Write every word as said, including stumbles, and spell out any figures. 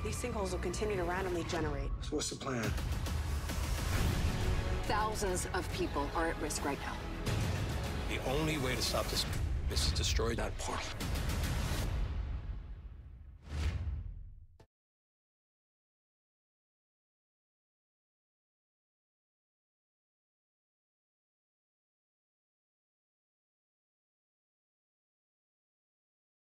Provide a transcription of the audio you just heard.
These sinkholes will continue to randomly generate. So what's the plan? Thousands of people are at risk right now. The only way to stop this is to destroy that portal.